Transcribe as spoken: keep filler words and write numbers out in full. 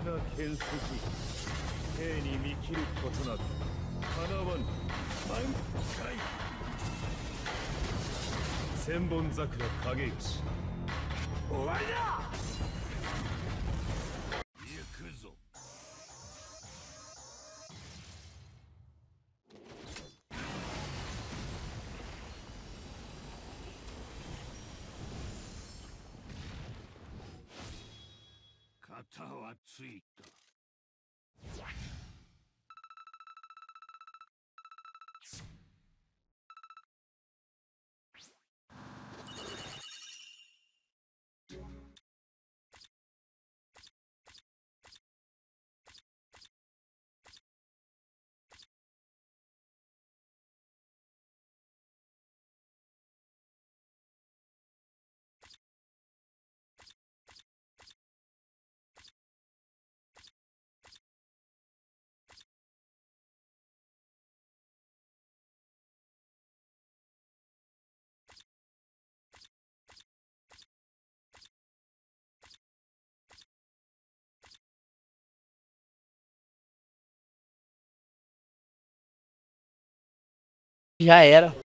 だ剣筋兵に見切ることなく叶わぬ満開千本桜影石終わりだ。行くぞ。型はついた。 Já era.